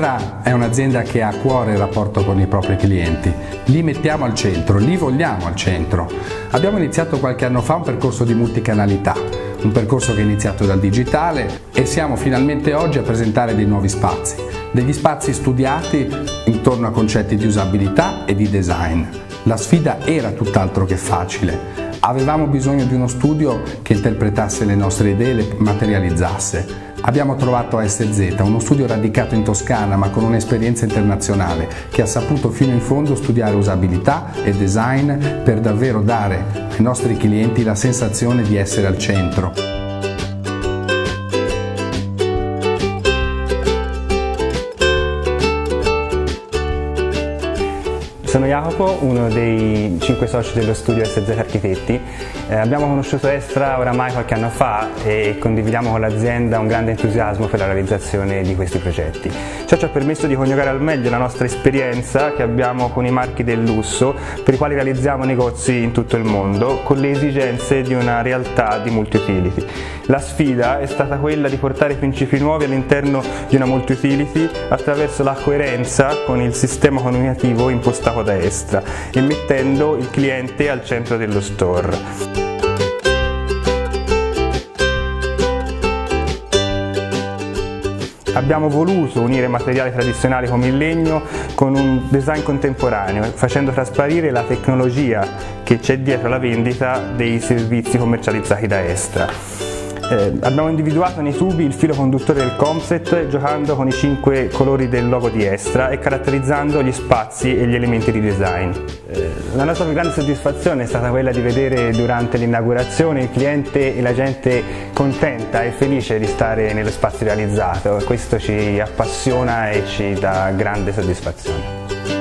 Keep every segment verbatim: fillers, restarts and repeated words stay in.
Estra è un'azienda che ha a cuore il rapporto con i propri clienti. Li mettiamo al centro, li vogliamo al centro. Abbiamo iniziato qualche anno fa un percorso di multicanalità, un percorso che è iniziato dal digitale e siamo finalmente oggi a presentare dei nuovi spazi, degli spazi studiati intorno a concetti di usabilità e di design. La sfida era tutt'altro che facile. Avevamo bisogno di uno studio che interpretasse le nostre idee e le materializzasse. Abbiamo trovato A S Z, uno studio radicato in Toscana ma con un'esperienza internazionale che ha saputo fino in fondo studiare usabilità e design per davvero dare ai nostri clienti la sensazione di essere al centro. Sono Jacopo, uno dei cinque soci dello studio A S Z Architetti. Eh, abbiamo conosciuto Estra oramai qualche anno fa e condividiamo con l'azienda un grande entusiasmo per la realizzazione di questi progetti. Ciò ci ha permesso di coniugare al meglio la nostra esperienza che abbiamo con i marchi del lusso, per i quali realizziamo negozi in tutto il mondo, con le esigenze di una realtà di multi-utility. La sfida è stata quella di portare principi nuovi all'interno di una multi-utility attraverso la coerenza con il sistema comunicativo impostato da Estra e mettendo il cliente al centro dello store. Abbiamo voluto unire materiali tradizionali come il legno con un design contemporaneo, facendo trasparire la tecnologia che c'è dietro la vendita dei servizi commercializzati da Estra. Eh, abbiamo individuato nei tubi il filo conduttore del concept giocando con i cinque colori del logo di Estra e caratterizzando gli spazi e gli elementi di design. Eh, la nostra più grande soddisfazione è stata quella di vedere durante l'inaugurazione il cliente e la gente contenta e felice di stare nello spazio realizzato. Questo ci appassiona e ci dà grande soddisfazione.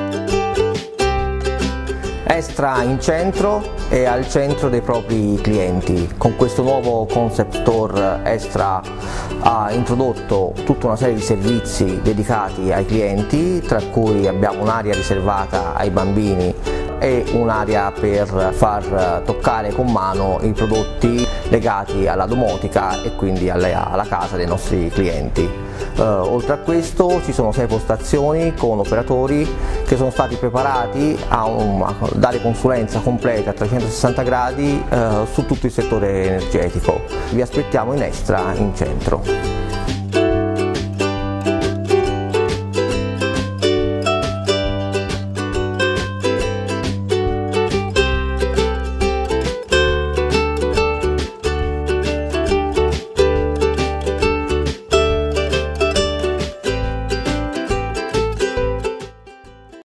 Estra in centro e al centro dei propri clienti. Con questo nuovo concept store Estra ha introdotto tutta una serie di servizi dedicati ai clienti, tra cui abbiamo un'area riservata ai bambini e un'area per far toccare con mano i prodotti legati alla domotica e quindi alla, alla casa dei nostri clienti. Uh, oltre a questo ci sono sei postazioni con operatori che sono stati preparati a, un, a dare consulenza completa a trecentosessanta gradi uh, su tutto il settore energetico. Vi aspettiamo in Estra in centro.